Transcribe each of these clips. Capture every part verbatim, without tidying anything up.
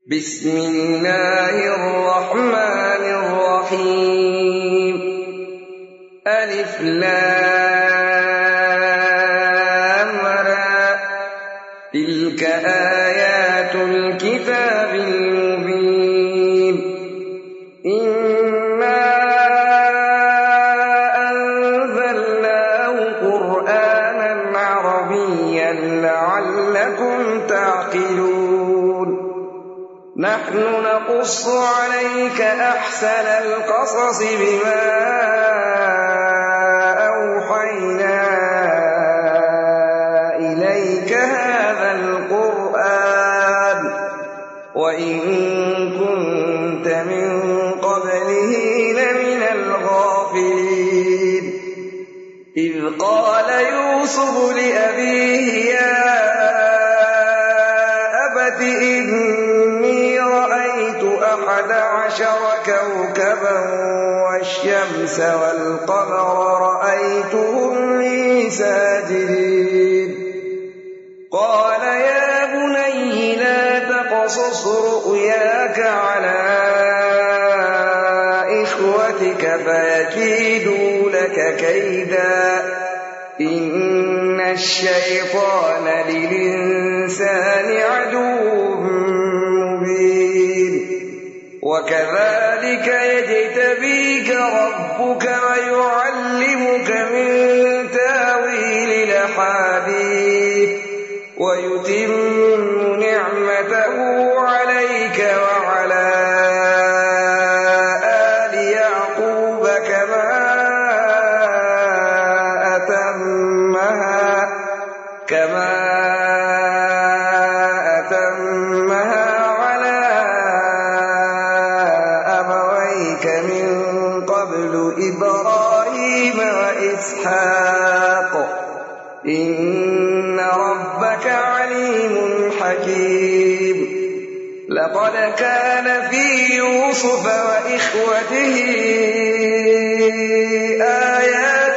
بسم الله الرحمن الرحيم ألف لام را تلك آيات الكتاب المبين إنا أنزلناه قرآنا عربيا لعلكم تعقلون نحن نقص عليك أحسن القصص بما أوحينا إليك هذا القرآن وإن كنت من قبله لمن الغافلين إذ قال يوسف لأبيه يا أبت إني رأيت أحد عشر كوكبا والشمس والقمر رأيتهم لي ساجدين قال يا بني لا تقصص رؤياك على إخوتك فيكيدوا لك كيدا إن الشيطان للإنسان عدو مبين وكذلك يجتبيك ربك ويعلمك من تاويل الأحاديث ويتم نعمته عليك وعلى آل يعقوب كما أتمها كما أتمها على أبويك من قبل إبراهيم وإسحاق إن ربك عليم حكيم لقد كان في يوسف وإخوته آيات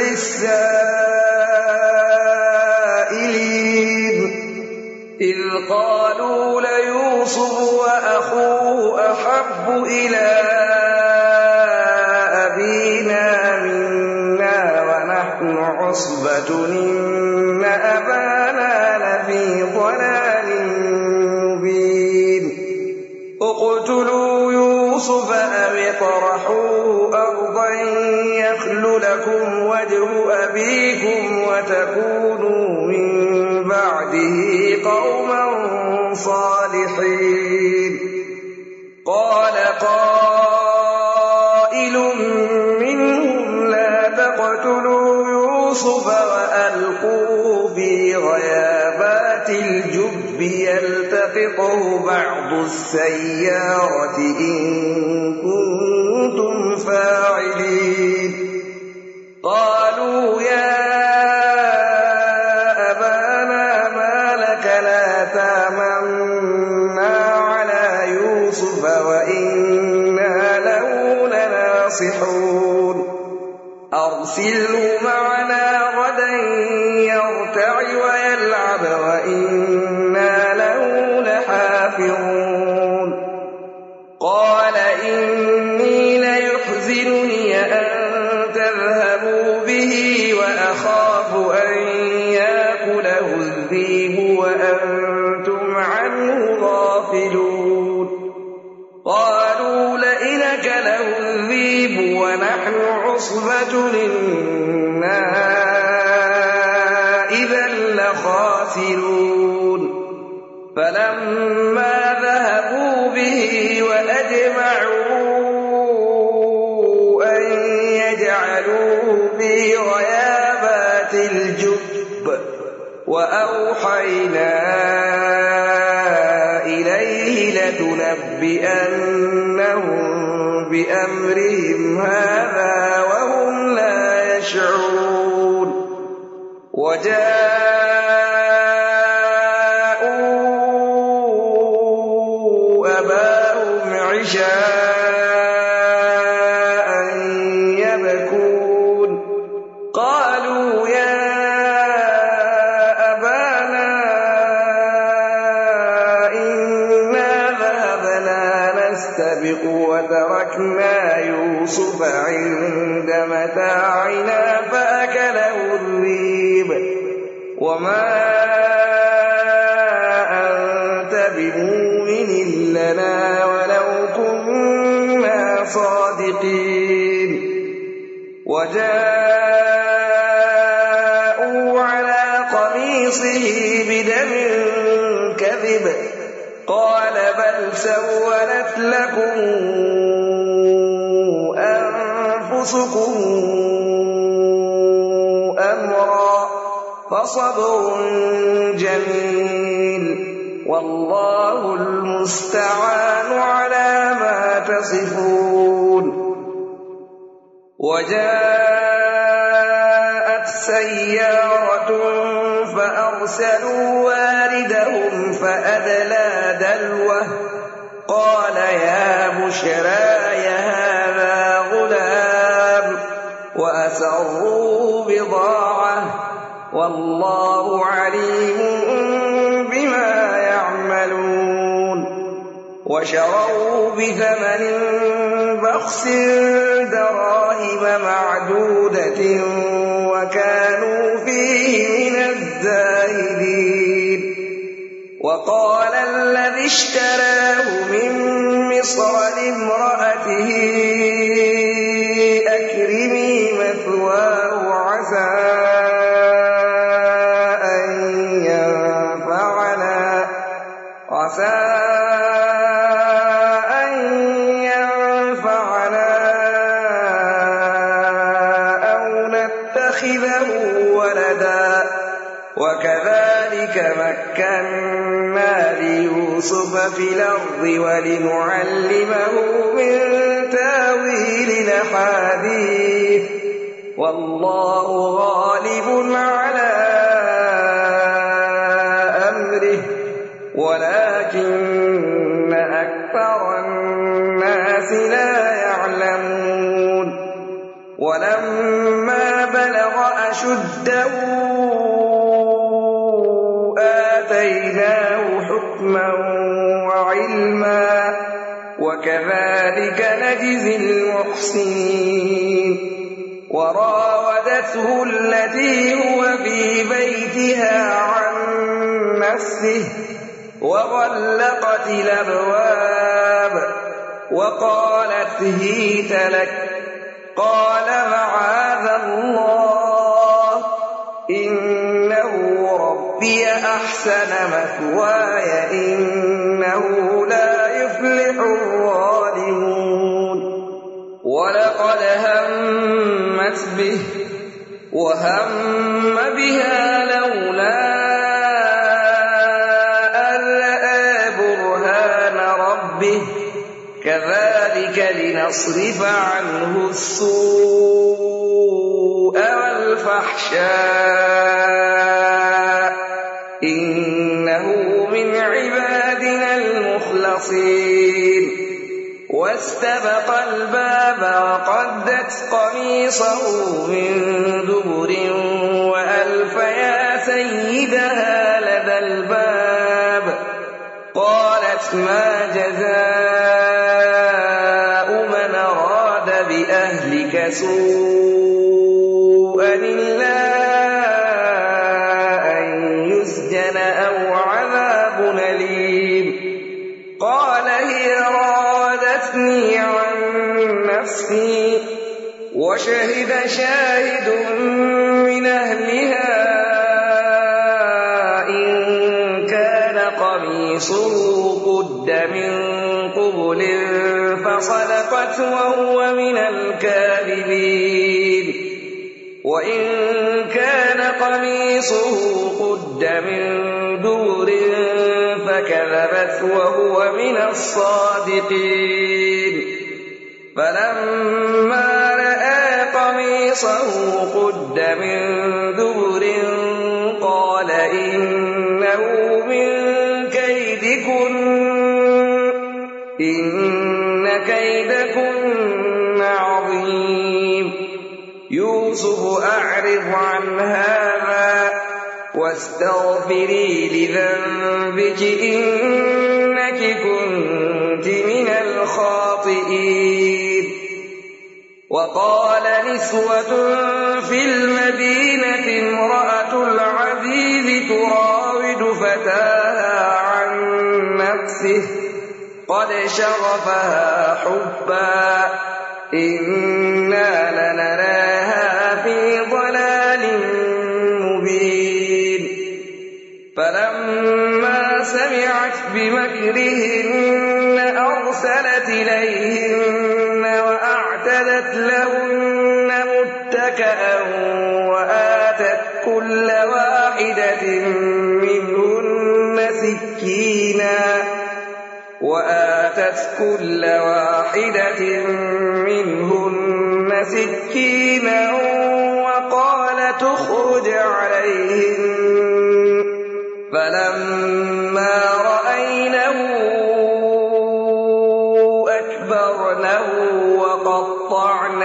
للسائلين إذ قالوا ليوسف وأخوه أحب إلى أبينا منا ونحن عصبة إن أبانا لفي ضلال مبين اقتلوا يوسف أو اطرحوه أرضا يخل لكم وجه أبيكم وتكونوا من بعده قوما صالحين قال قائل منهم لا تقتلوا يوسف وألقوه في غيابات الجب يلتقطه بعض السيارة إن كنتم فاعلين قالوا يا أبانا ما لك لا تأمنا على يوسف وإنا له لناصحون أرسله معنا غدا يرتع ويلعب وإنا له لحافظون قال إني ليحزنني أن تذهبوا به وأخاف أن يأكله الذئب وأنتم عنه غافلون قالوا لئن أكله الذئب ونحن عصبة إنا إذا لخاسرون فلما ذهبوا به وأجمعوا أن يجعلوه في غيابات الجب وأوحينا إليه لتنبئنهم بأمرهم هذا وهم لا يشعرون وجاءوا أباهم عشاء يبكون قالوا يا أبانا إنا نستبق وتركنا يوسف عند متاعنا فأكله الذئب وما أنت بمؤمن لنا ولو كنا صادقين وجاءوا على قميصه بدم كذب قال بل سولت لكم أنفسكم أمرا فصبر جميل والله المستعان على ما تصفون وجاءت سيارة فأرسلوا واردهم فأدلى دلوه قال يا بشراي هذا غلام وأسروه بضاعة والله عليم بما يعملون وشروه بثمن بخس دراهم معدودة وكانوا فيه من الزاهدين وقال الذي اشتراه من مصر لامرأته أكرمي مثواه عسى أن ينفعنا عسى أن ينفعنا أو نتخذه ولدا وكذلك مكنا ليوسف في الأرض ولنعلمه من تاويل الأحاديث والله غالب على أمره ولكن أكثر الناس لا يعلمون ولما بلغ أشده آتيناه حكما وعلما وكذلك نجزي المحسنين وراودته التي هو في بيتها عن نفسه وغلقت الأبواب وقالت هيت لك قال معاذ الله إنه ربي أحسن مثواي إنه لا يفلح الظالمون ولقد همت به وهم بها لولا أن رأى برهان ربه كذلك لنصرف عنه السوء والفحشاء إنه من عبادنا المخلصين واستبق الباب وقدت قميصه من دبر وألف يا سيدها لدى الباب قالت ما جزاء من أراد بأهلك سوءا إلا أن يسجن أو عذاب أليم قال هي راودتني عن نفسي وشهد شاهد من أهلها إن كان قميصه قد من قبل فصدقت وهو من الكاذبين وإن كان قميصه قد من دبر فكذبت وهو من الصادقين فلما رأى قميصه قد من دبر قال إنه من كيدكن إن كيدكن عظيم يوسف أعرض عن هذا واستغفري لذنبك إنك كنت من الخاسرين الخاطئين وقال نسوة في المدينة امرأة العزيز تراود فتاها عن نفسه قد شغفها حبا إنا لنراها في ضلال مبين فلما سمعت بمكرهن أرسلت إليهن وأعتدت لهن متكئا وآتت كل واحدة منهن سكينا وآتت كل واحدة منهن سكينا وقالت اخرج عليهن فلما رأينه أكبرنه وقطعن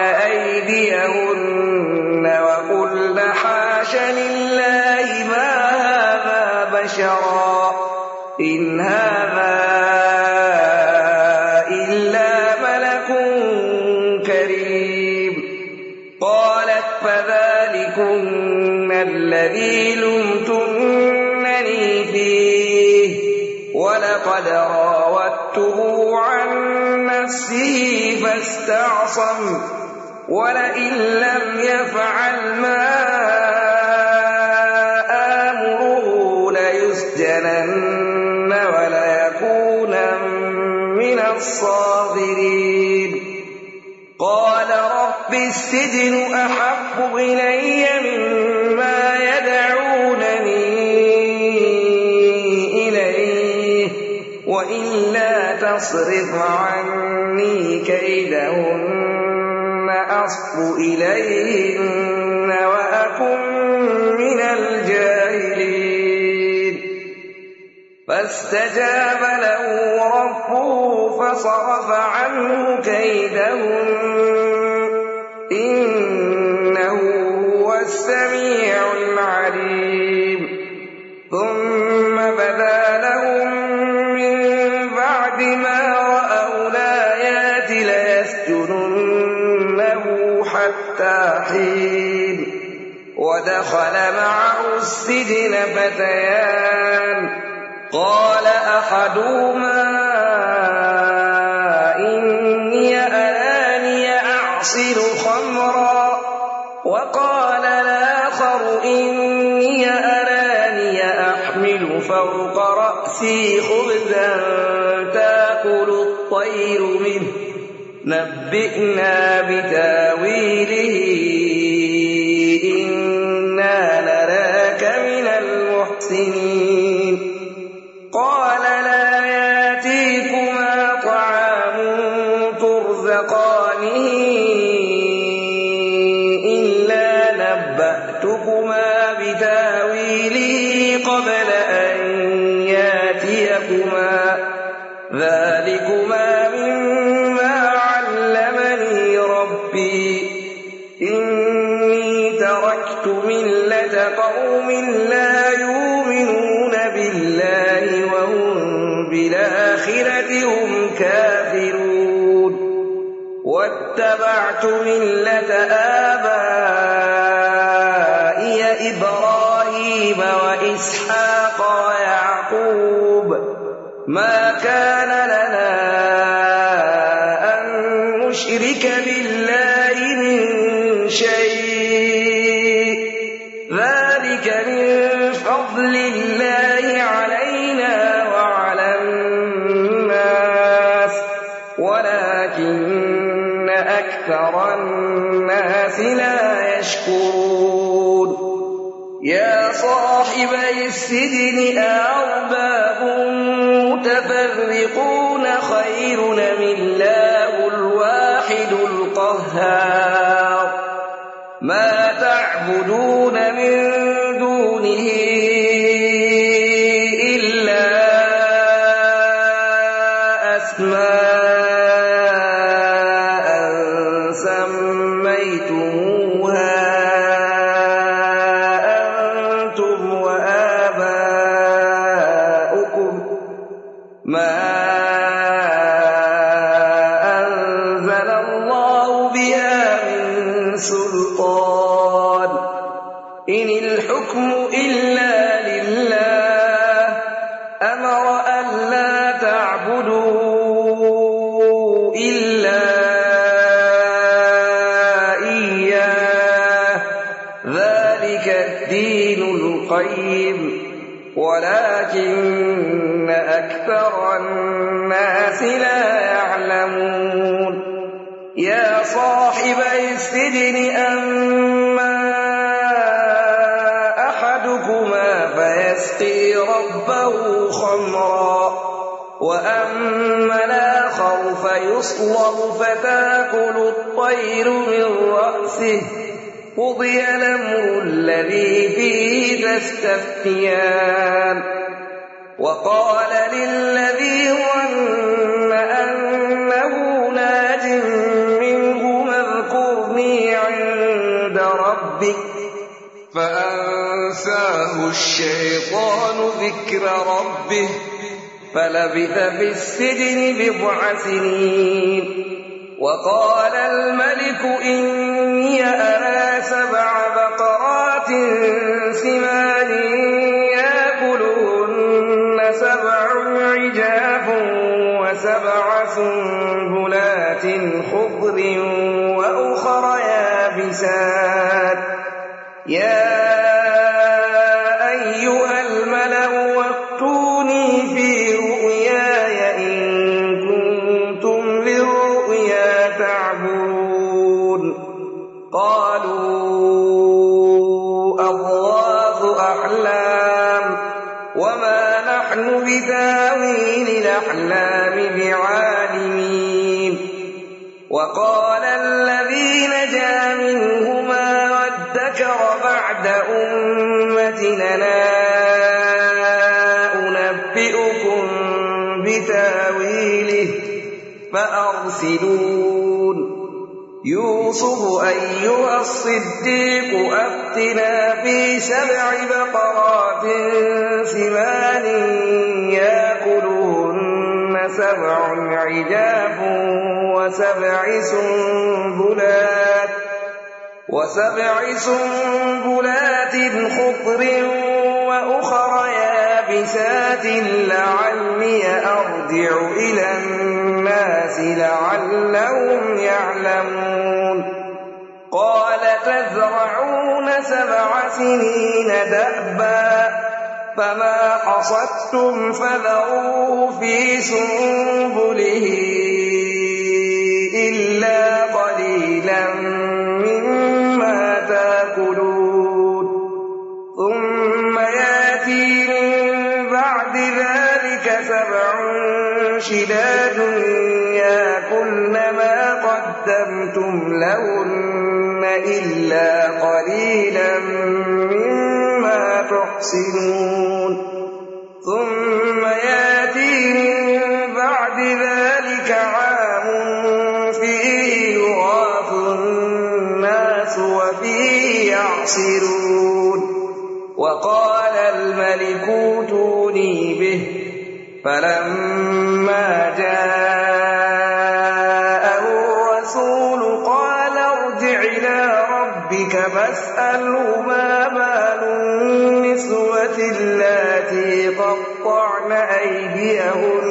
أيديهن وقلن حاش لله ما هذا بشرا إن هذا إلا ملك كريم قالت فذلكن الذي لمتنني فيه ولقد راودته عن نفسه فاستعصم ولئن لم يفعل ما آمره ليسجنن وليكونا من الصاغرين قال رب السجن أحب إلي مما يدعونني إليه وإلا تصرف عني كيدهن أصب إليهن وأكن من الجاهلين فاستجاب له ربه فصرف عنه كيدهن إنه هو السميع العليم ثم بدا لهم من بعد ما رأوا الآيات ليسجننه حتى حين ودخل معه السجن فتيان قال أحدهما إني أراني أعصر خمرا وقال الآخر إني أراني أحمل فوق رأسي خبزا تأكل الطير منه نبئنا بتاويله إنا نراك من المحسنين قال لا يأتيكما طعام ترزقانه إلا نبأتكما بتاويله قبل أن يأتيكما ذلكما مما علمني ربي إني تركت ملة قوم لا يؤمنون بالله وهم بالآخرة هم كافرون واتبعت ملة آبائي إبراهيم وإسحاق ويعقوب ما كان لنا أن نشرك بالله من شيء ذلك من فضل الله علينا وعلى الناس ولكن أكثر الناس لا يشكرون يا صاحبي السجن أأرباب متفرقون خير أم الله الواحد القهار ما تعبدون من دونه إلا أسماء سميتموها أنتم وآباؤكم ما تعبدوا إلا إياه ذلك الدين القيم ولكن أكثر الناس لا يعلمون يا صاحبي السجن أما أحدكما فيسقي ربه خمرا وأما الآخر فيصلب فتأكل الطير من رأسه قضي الأمر الذي فيه تستفتيان وقال للذي ظن أنه ناج منهما اذكرني عند ربك فأنساه الشيطان ذكر ربه فلبث في السجن بضع سنين وقال الملك إني أرى سبع بقرات سمان يأكلهن سبع عجاف وسبع سنبلات خضر وأخر يابسات يا أيها الملأ واتوني في رؤياي إن كنتم للرؤيا تعبرون قالوا أضغاث أحلام وما نحن بتاويل الأحلام بعالمين وقال الذي نجا منهما وادكر بعد أمتنا أنبئكم بتاويله فأرسلون يوسف أيها الصديق أفتنا في سبع بقرات سمان يأكلهن سبع عجاف وسبع سنبلات وسبع سنبلات خضر وأخر يابسات لعلي أرجع إلى الناس لعلهم يعلمون قال تزرعون سبع سنين دأبا فما حصدتم فذروه في سنبله إلا قليلا مما تأكلون ثم يأتي من بعد ذلك سبع شداد يأكلن ما قدمتم لهن إلا قليلا مما تحصنون ثم يأتي من بعد ذلك عام فيه يغاث الناس وفيه يعصرون وقال الملك ائتوني به فلما جاءه الرسول قال ارجع إلى ربك فاسأله ما بال النسوة اللاتي قطعن أيديهن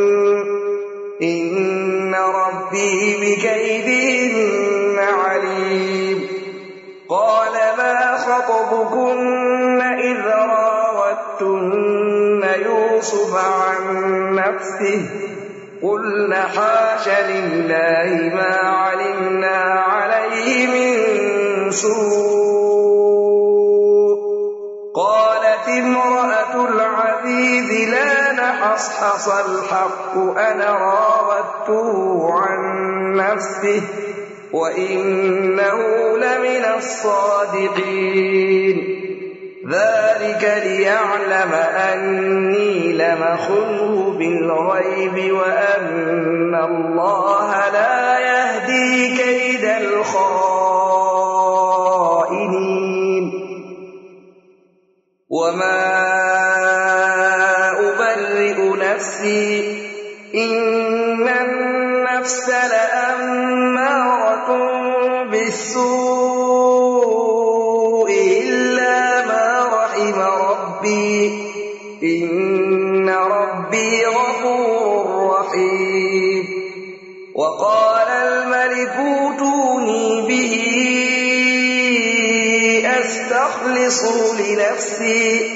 إن ربي بكيدهن عليم قال ما خطبكن إذ راوتن يوسف عن نفسه قلنا حاش لله ما علمنا عليه من سوء قالت امرأة العزيز لا نحصحص الحق أنا راودته عن نفسه وإنه لمن الصادقين ذلك ليعلم أني لم أخنه بالغيب وأن الله لا يهدي كيد الخائنين وما أبرئ نفسي إن النفس لأمارة بالسوء إلا ما رحم ربي إن ربي غفور غفور رحيم. وقال الملك اوتوني به أستخلصه لنفسي،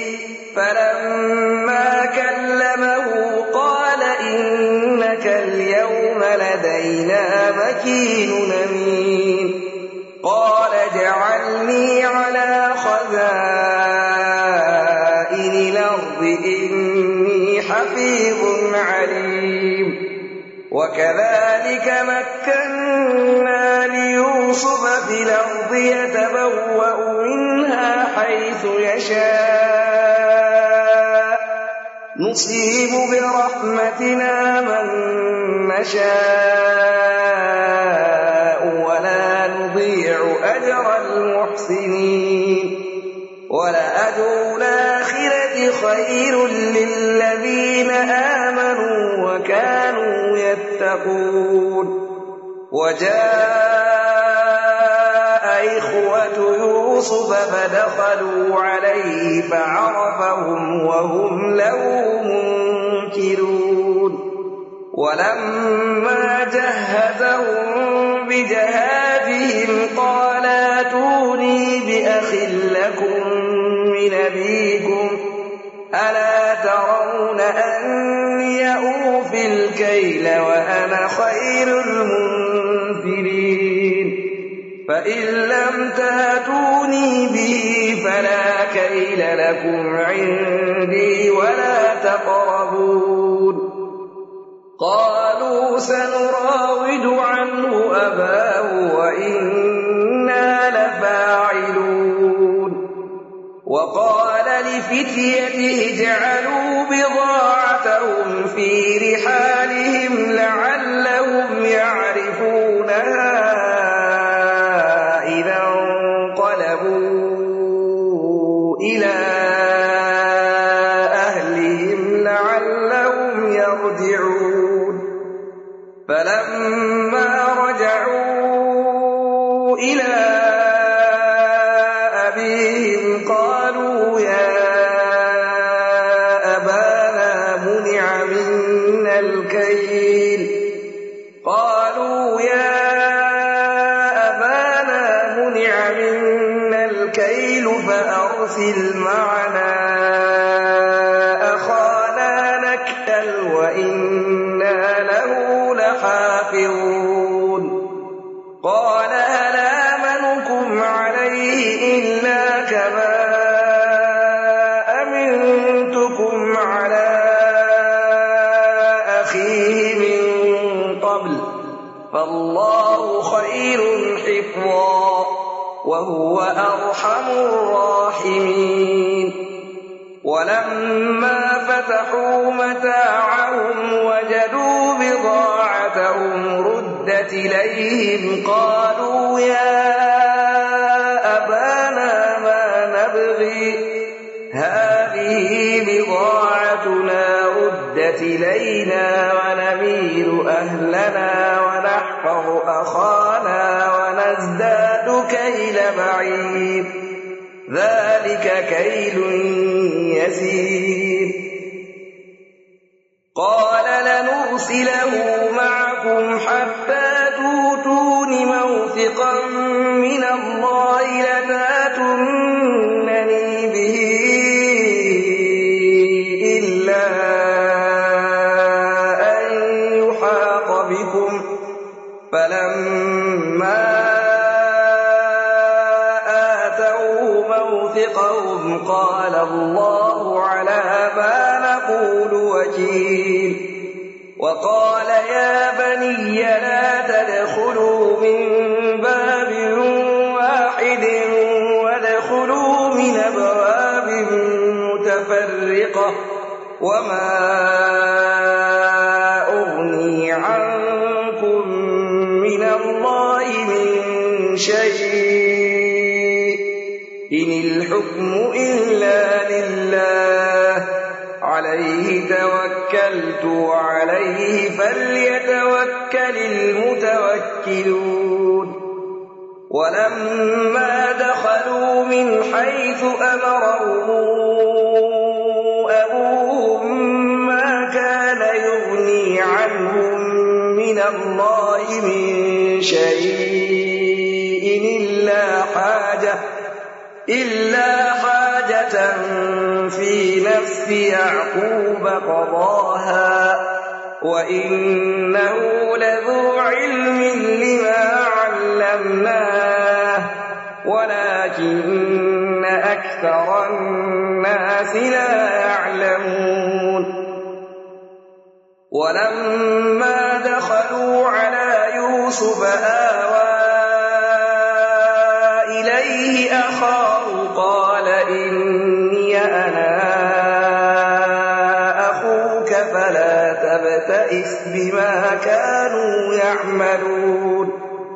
فلما كلمه قال إنك اليوم لدينا مكين أمين. قال اجعلني على خزائن الأرض إني حفيظ عليم. وكذلك مكنا ليوسف في الأرض يتبوأ منها حيث يشاء، نصيب برحمتنا من نشاء ولا نضيع أجر المحسنين. ولأجر الآخرة خير للذين آمنوا وكانوا يتقون. وجاء إخوة يوسف فدخلوا عليه فعرفهم وهم له منكرون. ولما جهزهم بجهازهم قال ائتوني بأخ لكم من أبيكم، ألا ترون أني أوفي الكيل وأنا خير المنزلين؟ فإن لم تأتوني به فلا كيل لكم عندي ولا تقربون. قالوا سنراود عنه أباه وإنا لفاعلون. وقال لفتيته اجعلوا بضاعتهم في رحالهم لعلهم يعرفونها إذا انقلبوا إلى أهلهم لعلهم يرجعون. فلما رجعوا إلى أبيهم قالوا يا أبانا منع منا الكيل قالوا يا أبانا منع منا الكيل فأرسل معنا أخانا نكتل وإنا له لحافظون. قال هل آمنكم عليه إلا كما أمنتكم على أخيه من قبل، فالله خير حفظا وهو أرحم الراحمين. ولما فتحوا متاعهم وجدوا بضاعتهم ردت إليهم قالوا يا أبانا ما نبغي هذه بضاعتنا ردت إلينا ونمير أهلنا ونحفظ أخانا ونزداد كيل بعير، ذلك كيل يسير. قال لنرسله معكم حتى توتون موثقا من الله لتاتونني به إلا أن يحاط بكم. فلما موثقهم قال الله على ما نقول وكيل. وقال يا بني لا تدخلوا من باب واحد وادخلوا من أبواب متفرقة وما أغني عنكم من الله من شيء إن الحكم إلا لله عليه توكلت وعليه فليتوكل المتوكلون. ولما دخلوا من حيث أمرهم أبوهم ما كان يغني يغني عنهم من الله من شيء إلا حاجة إلا حاجة في نفس يعقوب قضاها وإنه لذو علم لما علمناه ولكن أكثر الناس لا يعلمون ولما دخلوا على يوسف آوى إليه أخاه قال إني أنا أخوك فلا تبتئس بما كانوا يعملون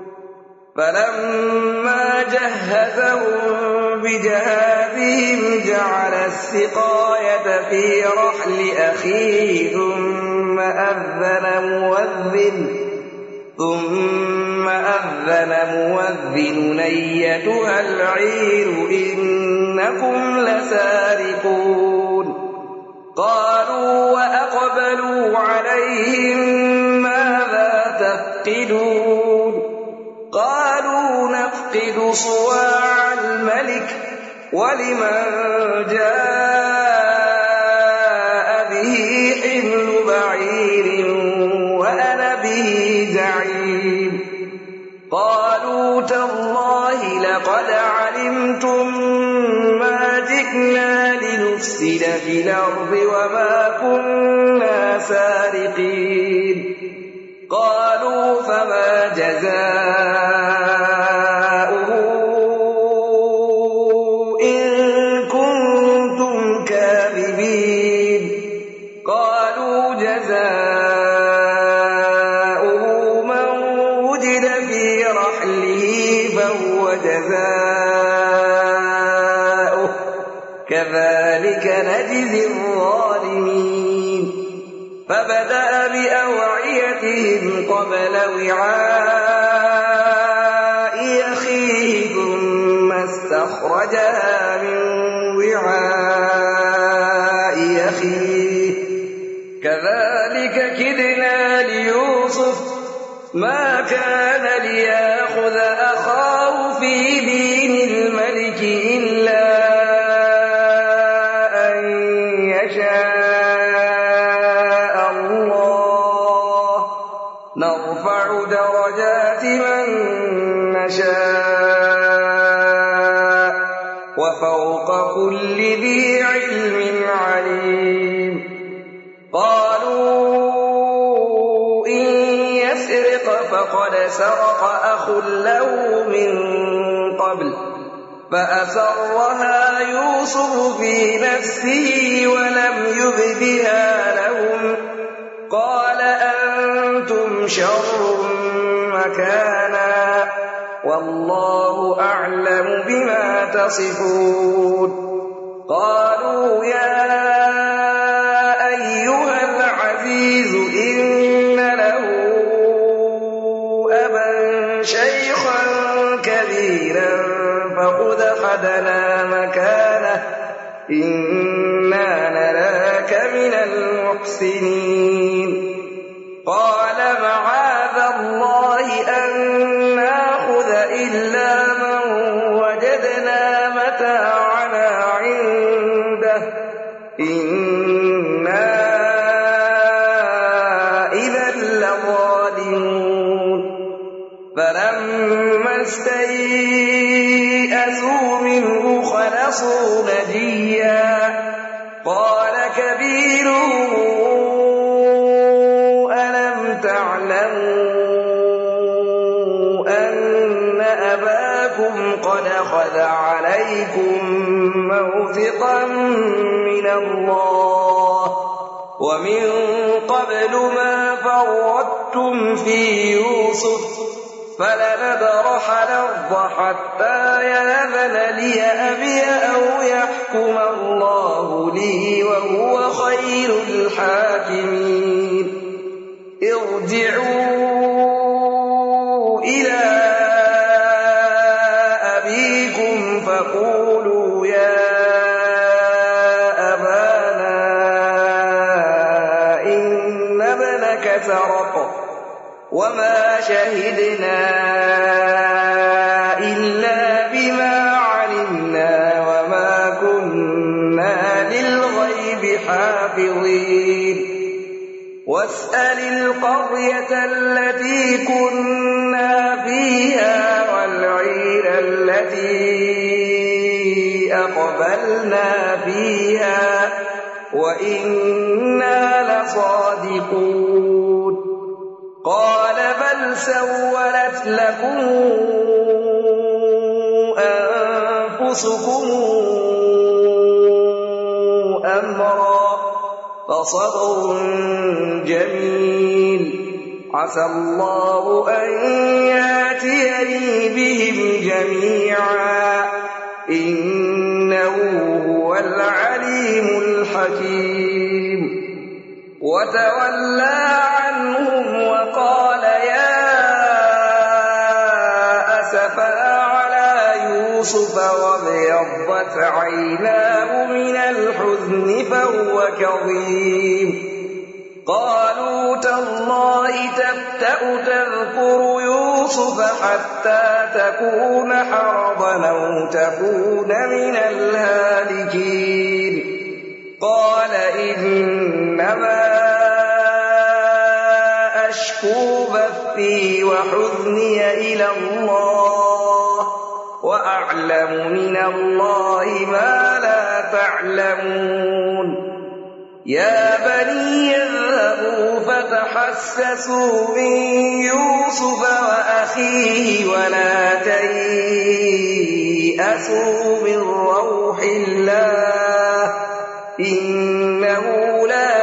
فلما جهزهم بجهازهم جعل السقاية في رحل أخيه ثم أذن مؤذن ثم أذن مؤذن أيتها العير إنكم لسارقون قالوا وأقبلوا عليهم ماذا تفقدون قالوا نفقد صواع الملك ولمن جاء به حمل بعير وأنا به زعيم قالوا تالله لقد علمتم ما جئنا لنفسد في الأرض وما كنا سارقين قالوا فما جزاؤه إن كنتم كاذبين قالوا جزاؤه من وجد في رحله فهو جزاؤه كذلك نجزي الظالمين فبدأ بأوعيتهم قبل وعاء أخيه ثم استخرجها من وعاء أخيه كذلك كدنا ليوسف ما كان ليأخذ أخاه في دين الملك إلا أن يشاء الله نرفع درجات من نشاء وفوق كل ذي علم عليم قالوا إن يسرق فقد سرق أخ له من قبل فأسرها يوسف في نفسه ولم يبدها لهم قال أنتم شر مكانا والله أعلم بما تصفون قالوا يا أيها العزيز إن له أبا شيخا كبيرا فخذ أحدنا مكانه إنا نراك من المحسنين قال معاذ الله أن نأخذ إلا من وجدنا متاعنا عنده إنا إذا لظالمون فلما استيئسوا منه خلصوا نجيا قال كبيرهم ألم تعلموا أن أباكم قد أخذ عليكم موثقا من الله ومن قبل ما فرطتم في يوسف فلنبرح الأرض حتى يأذن لي أبي أو يحكم الله لي وهو خير الحاكمين ارجعوا إلى أبيكم فقولوا يا أبانا إن ابننا أنك سرق وما شهدنا إلا بما علمنا وما كنا للغيب حافظين واسأل القرية التي كنا فيها والعير التي أقبلنا فيها وإنا لصادقون قال بل سولت لكم أنفسكم أمرا فصبر جميل عسى الله أن يأتيني بهم جميعا إنه هو العليم الحكيم وتولى عنهم وقال يا أسفا على يوسف وابيضت عيناه من الحزن فهو كظيم قالوا تالله تفتأ تذكر يوسف حتى تكون حرضا أو تكون من الهالكين قال إنما أشكو بثي وحزني إلى الله وأعلم من الله ما لا تعلمون يا بني اذهبوا فتحسسوا من يوسف وأخيه ولا تيأسوا من روح الله إنه لا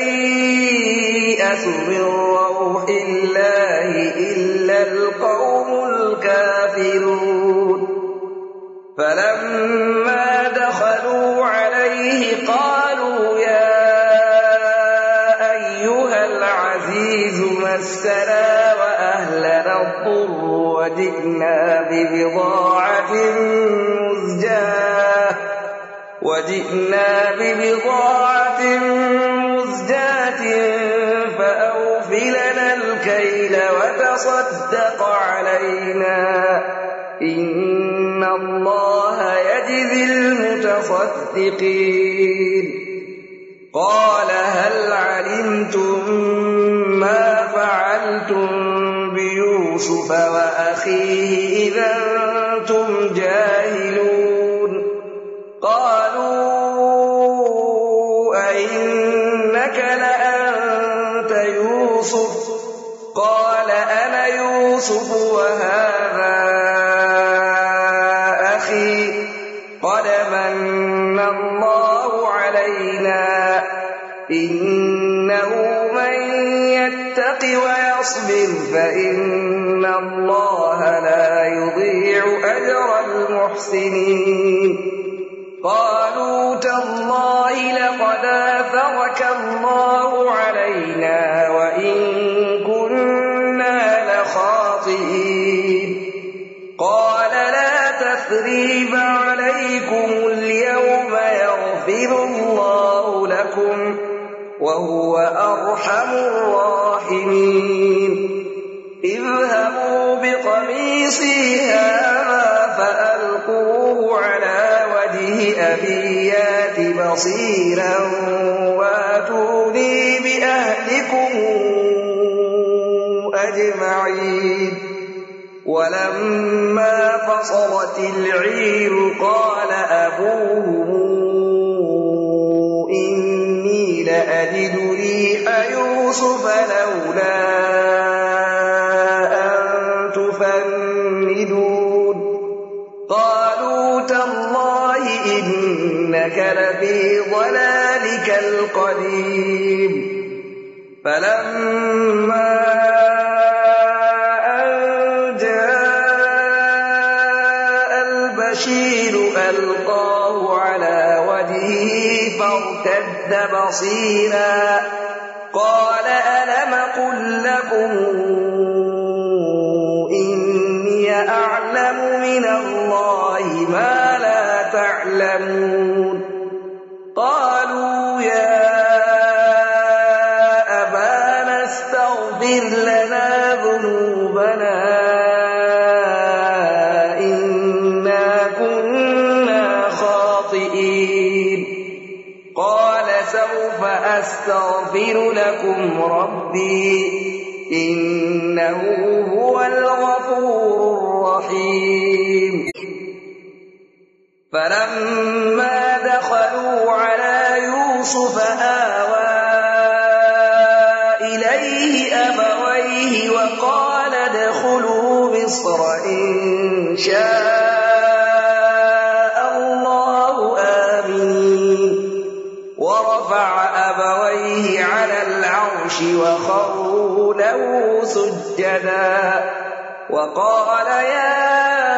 ييأس من روح الله إلا القوم الكافرون فلما دخلوا عليه قالوا يا مسنا وأهلنا الضر وجئنا ببضاعة مزجاة وجئنا ببضاعة مزجاة فأوف لنا الكيل وتصدق علينا إن الله يجزي المتصدقين قال هل علمتم ما فعلتم بيوسف وأخيه إذا أنتم جاهلون قالوا أئنك لأنت يوسف قال أنا يوسف وهذا أخي قد من الله علينا إنه من يتق ويصبر فإن الله لا يضيع أجر المحسنين قالوا تالله لقد آثرك الله علينا وإن كنا لخاطئين قال لا تثريب عليكم اليوم يغفر الله لكم وهو أرحم الراحمين اذهبوا بقميصي هذا فألقوه على وجه أبي يأت بصيرا واتوني بأهلكم أجمعين ولما فصلت العير قال أبوهم إني لأجد ريح يوسف لولا أن تفندون قالوا تالله إنك لفي ضلالك القديم فلما أن جاء البشير ألقاه على وجهه فارتد بصيرا قال ألم قل لكم إني أعلم من الله ما لا تعلمون قالوا يا أبانا فاغفر لنا ذنوبنا إنا كنا خاطئين قال سوف أستغفر لكم ربي إنه هو الغفور الرحيم فلما دخلوا على يوسف آوى إليه أبويه وقال ادخلوا مصر إن شاء الله آمين ورفع أبويه على العرش وخروا له سجدا وقال يا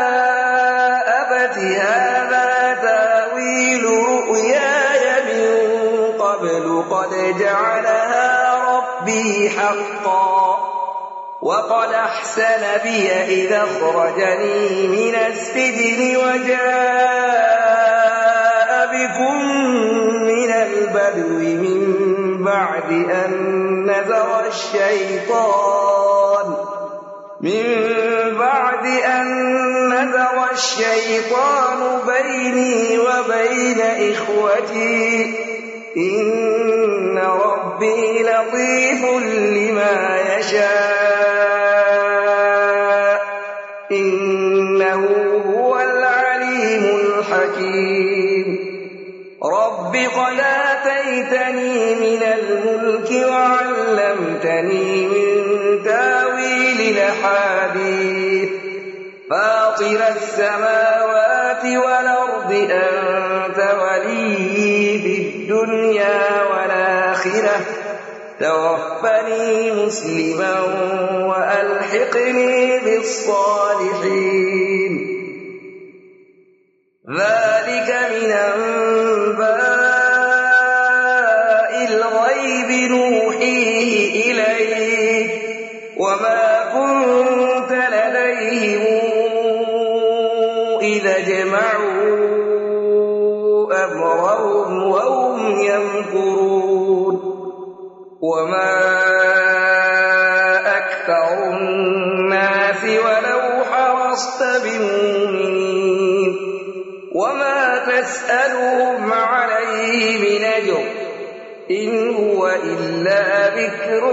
أبت هذا تاويل رؤياي من قبل قد جعلها ربي حقا وقد أحسن بي إذا أخرجني من السجن وجاء بكم من البدو من بعد أن نزغ الشيطان من بعد أن نزغ الشيطان بيني وبين إخوتي إن ربي لطيف لما يشاء إنه هو العليم الحكيم رب قد آتيتني من الملك وعلمتني من تاويل الأحاديث فاطر السماوات والأرض أنت ولي في الدنيا والآخرة توفني مسلما وألحقني بالصالحين ذلك من أنباء الغيب نوحيه إليك وما كنت لديهم إذا اجمعوا أمرهم وهم يمكرون وما أكثر الناس ولو حرصت بمؤمنين وما تسألهم عليه من أجر إن هو إلا ذكر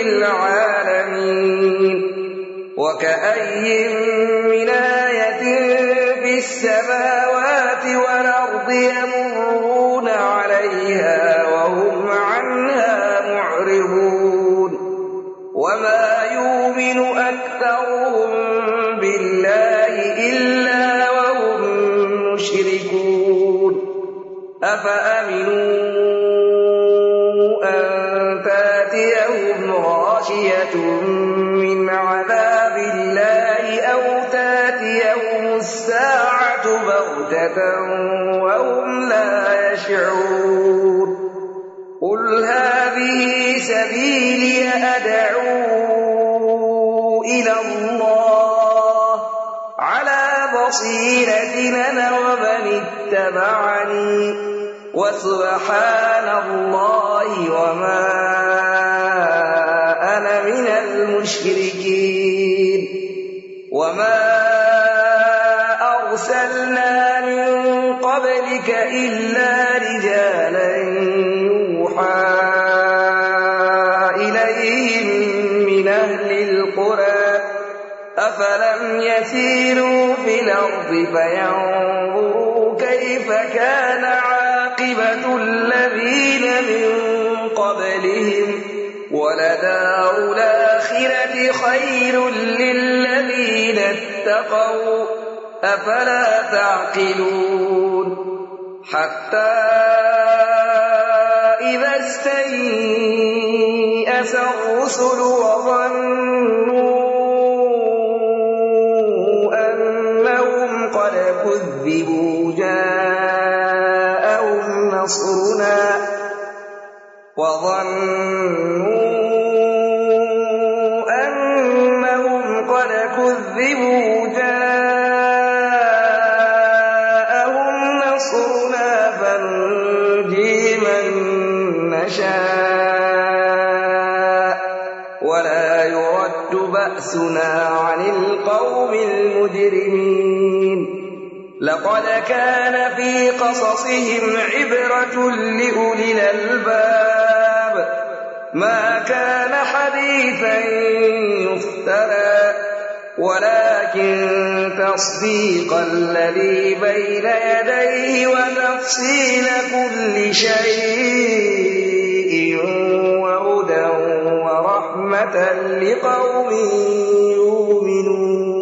للعالمين وكأي من آية في السماوات والأرض يمرون عليها وهم عنها معرضون وما يؤمن أكثرهم بالله إلا وهم مشركون أفأمنوا أن تاتيهم غاشية من عذاب الله أو تاتيهم الساعة بغتة وهم لا يشعرون قل هذه سبيلي أدعو إلى الله على بصيرة أنا ومن اتبعني وسبحان الله وما أنا من المشركين وما أرسلنا من قبلك إلا رجالا يوحى إليهم من أهل القرى أفلم يسيروا في الأرض فينظروا كيف كان عاقبة الذين من قبلهم ولدار الآخرة خير للذين اتقوا أفلا تعقلون حتى إذا استيأس الرسل وظنوا أنهم قد كذبوا جاءهم نصرنا وظنوا أنهم قد كذبوا جاءهم نصرنا فنجي من نشاء ولا يرد بأسنا عن القوم المجرمين لقد كان في قصصهم عبرة لأولي الألباب ما كان حديثا يفترى ولكن تصديق الذي بين يديه وتفصيل كل شيء وهدى ورحمة لقوم يؤمنون